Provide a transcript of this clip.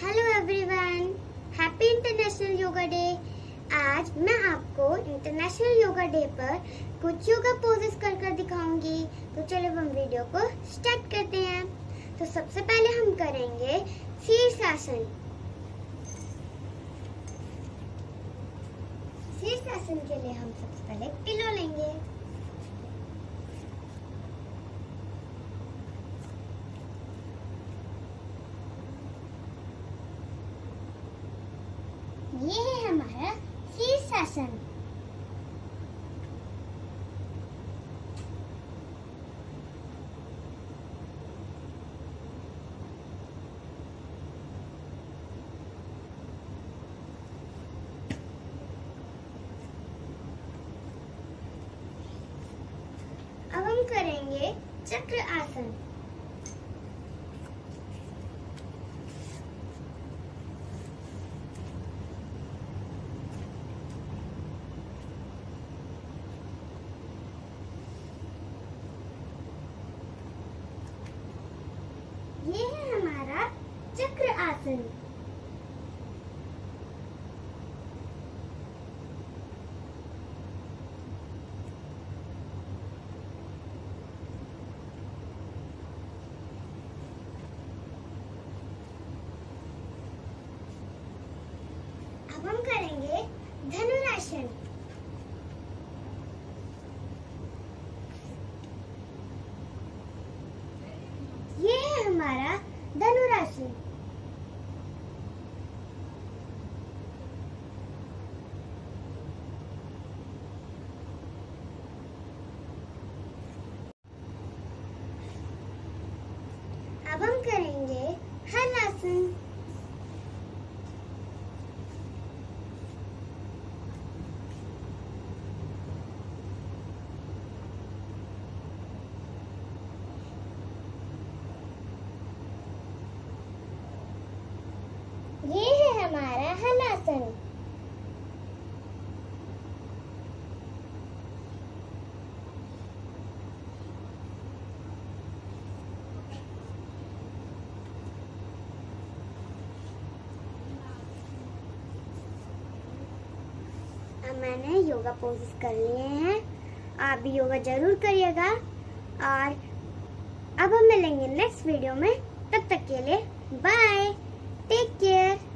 Hello everyone, happy International Yoga Day. आज मैं आपको इंटरनेशनल योगा डे पर कुछ योगा पोजेस कर दिखाऊंगी। तो चलो हम वीडियो को स्टार्ट करते हैं। तो सबसे पहले हम करेंगे शीर्षासन। शीर्षासन के लिए हम सबसे पहले पिलो लेंगे। ये है हमारा शीर्षासन। अब हम करेंगे चक्र आसन। ये है हमारा चक्र आसन। अब हम करेंगे धनुरासन। ये है हमारा धनुरासन। अब हम करेंगे हलासन। ये है हमारा हलासन। अब मैंने योगा पोजेस कर लिए हैं। आप भी योगा जरूर करिएगा। और अब हम मिलेंगे नेक्स्ट वीडियो में। तब तक के लिए बाय, टेक केयर।